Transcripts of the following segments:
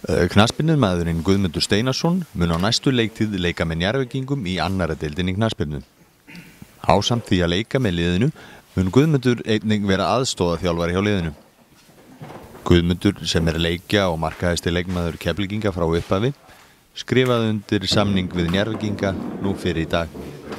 Knattspyrnumaðurinn Guðmundur Steinarsson mun á næstu leiktíð leika með Njarðvíkingum í annarri deildinni knattspyrnu. Ásamt því að leika með liðinu mun Guðmundur einnig vera aðstoðarþjálfari hjá liðinu. Guðmundur, sem leikja og markahæsti leikmaður Keflvíkinga frá upphafi, skrifaði undir samning við Njarðvíkinga nú fyrir í dag.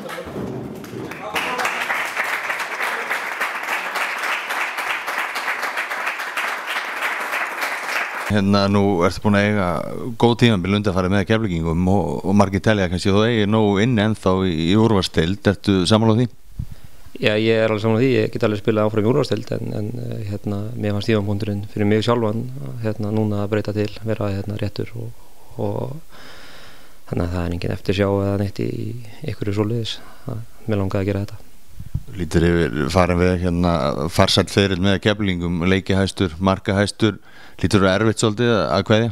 Nú ertu búin að eiga góð tímabil undanfarið með Keflvíkingum og margir telja kannski þú eigir nógu inni ennþá í úrvalsdeild. Ertu sammála því? Já, ég alveg sammála því. Ég get alveg spilað áfram í úrvalsdeild en mér fannst tímapunkturinn fyrir mig sjálfan núna að breyta til, vera réttur og þannig að það engin eftirsjá eða neitt í einhverju svoleiðis. Mér langaði að gera þetta. Lítur yfir farin við farsæll ferill með Keflvíkingum, leikihæstur, markahæstur. Lítur þú erfitt svolítið að kveðja?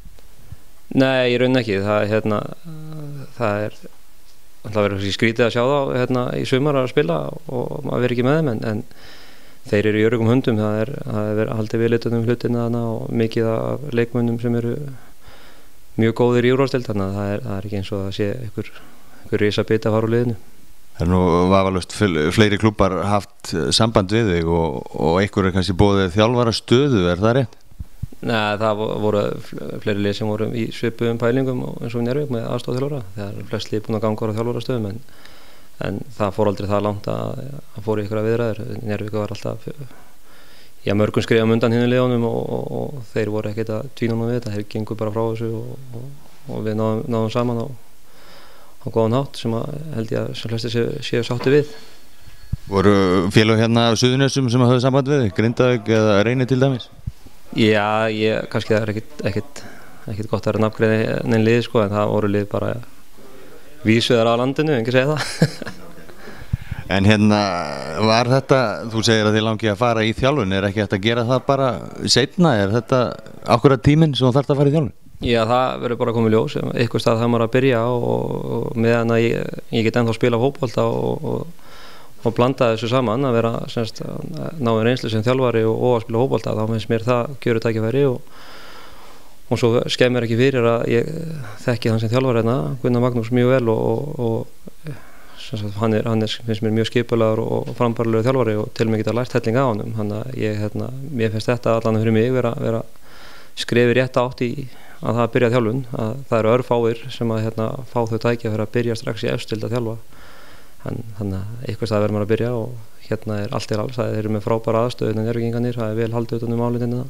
Nei, í rauninni ekki. Það verður skrítið að sjá þá í sumar að spila og maður verður ekki með þeim en þeir eru í öruggum höndum. Það er haldið við litunum hlutina og mikið af leikmönnum sem eru mjög góðir í úrvalsdeild, þannig að það er ekki eins og að sé einhver risabit að fara úr liðinu. Það nú vafalaust fleiri klúbbar haft samband við þig og einhver kannski boðið þjálfara stöðu, er það rétt? Nei, það voru fleiri lið sem voru í svipuðum pælingum eins og Njarðvík með aðstoðarþjálfara. Það er flest lið búin að ganga á þjálfarastöðum en það fór aldrei það langt að fór í ykkur að viðræður. Njarðvík var alltaf mörgum skrifum undan hinum liðunum og þeir voru ekkert að tvína við þetta. Þeir gengu bara frá þessu og við náðum saman á góðan hátt sem held ég að sem flestir séu sátti við. Voru félög á Suðurnesjum sem höfðu samband við þig, Grindavík eða Reyni til dæmis? Já, kannski það er ekkert gott að vera nafngreina neinn lið en það voru lið bara vísveðar á landinu, ekki segja það. En var þetta, þú segir að þið langi að fara í þjálfun, er ekki hægt að gera það bara seinna? Er þetta akkúrat tíminn sem þú þarft að fara í þjálfun? Já, það verður bara að koma í ljós, eitthvað stað það maður að byrja og meðan að ég get ennþá spila fótbolta og blanda þessu saman að vera ná reynslu sem þjálfari og að spila fótbolta, þá finnst mér það gjöru tækifæri og svo skemmir ekki fyrir að ég þekki hann sem þjálfari Gunnar Magnús mjög vel og hann finnst mér mjög skipulagur og frambærilegur þjálfari og til mig geta lært helling á honum, þannig að mér finnst þetta allan fyrir mig vera skrefi rétt átt í að það byrja þjálfun, að það eru örfáir sem að fá þau tækifæri að byrja strax í efstild að þjálfa. Þannig að eitthvað stað verður maður að byrja og er allt til alls, það eru með frábæra aðstöðu Njarðvíkingarnir, það er vel haldið utan málinu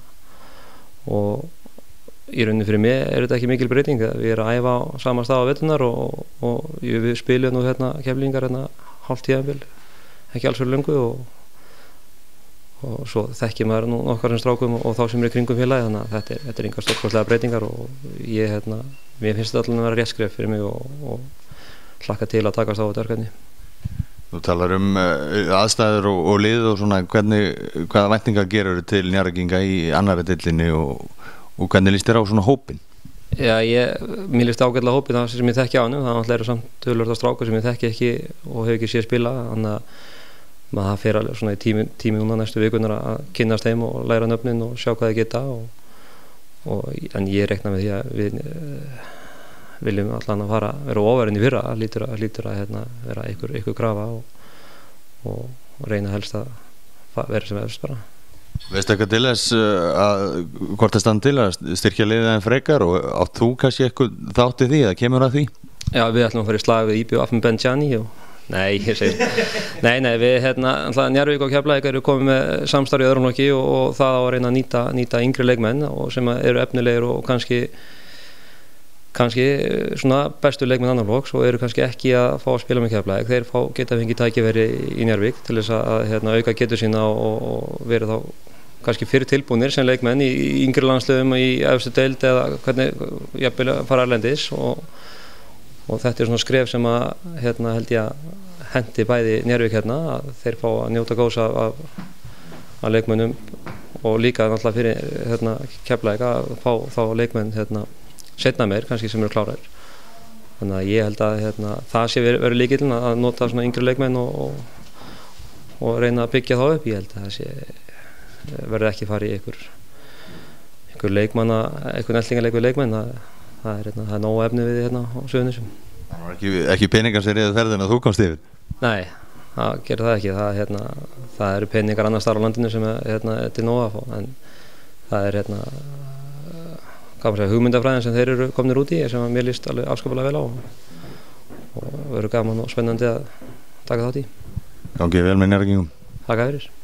og í rauninni fyrir mig er þetta ekki mikil breyting. Við erum að æfa á sama stað á veturnar og við spilum nú Keflvíkingar hálft tímabil, ekki alls fyrir löngu og svo þekkir maður nú okkar sem strákum og þá sem eru í kringum félagi, þannig að þetta er engar stórkostlega breytingar og mér finnst þetta alveg að vera rétt skref fyrir mig og hlakka til að takast á þetta verkefni. Þú talar aðstæður og lið og svona, hvaða væntingar gerur til Njarðvíkinga í annarri deildinni og hvernig líst þér á svona hópinn? Já, mér líst ágætlega hópinn það sem ég þekki á hann, það náttúrulega eru samt töluvert af strákur sem ég þekki ekki og hef ekki séð spila, þannig að maður fer alveg svona í tími núna næstu vikunar að kynnast þeim og læra nöfnin og sjá hvað þeir geta en ég rekna með því að við viljum allan að vera ofar enn í fyrra, lítur að vera einhver krafa og reyna helst að vera sem efst bara. Veistu eitthvað til þess hvort það stand til að styrkja liðið en frekar og átt þú kannski eitthvað þátt í því eða kemur að því? Já, við ætlum að fara í slag við IBF með Benjani Nei, ég segir við Njarðvík og Keflavík eru komið með samstarf í öðrum flokki og það á að reyna að nýta yngri leikmenn og sem eru efnilegir og kannski svona bestu leikmenn annar flokks og eru kannski ekki að fá að spila með Keflavík. Þeir geta fengið tækifæri í Njarðvík til þess að auka getu sína og vera þá kannski fyrir tilbúnir sem leikmenn í yngri landsliðum í efstu deild eða hvernig jafnvel fara erlendis og þetta er svona skref sem að held ég að hendi bæði Njarðvík að þeir fá að njóta góðs af leikmennum og líka náttúrulega fyrir Keflavík að fá þá leikmenn seinna meir kannski sem eru kláraðir. Þannig að ég held að það sé verið lykillinn að nota svona yngri leikmenn og reyna að byggja þá upp. Ég held að það sé verður ekki farið í einhver einhver eltingaleik við leikmenn, það er nóg efni við hérna á Suðurnesjum. Það var ekki peningar sem réðu ferðina að þú komst yfir? Nei, það gerir það ekki. Það eru peningar annars staðar á landinu sem er til nóg að fá, en það er hugmyndafræðin sem þeir eru komnir út í sem mér líst alveg afskaplega vel á og verður gaman og spennandi að taka þátt í. Gangi vel með Njarðvíkingum. Takk fyrir.